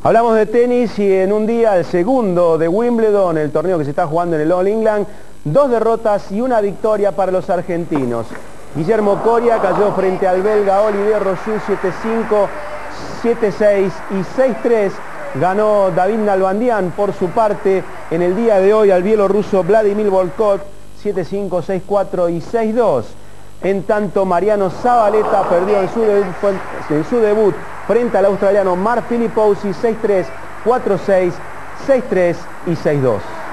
Hablamos de tenis y en un día, el segundo de Wimbledon, el torneo que se está jugando en el All England, 2 derrotas y una victoria para los argentinos. Guillermo Coria cayó frente al belga Olivier Rochus 7-5, 7-6 y 6-3. Ganó David Nalbandian por su parte en el día de hoy al bielorruso Vladimir Volkov 7-5, 6-4 y 6-2. En tanto, Mariano Zabaleta perdió en su debut frente al australiano Mark Philippoussis 6-3, 4-6, 6-3 y 6-2.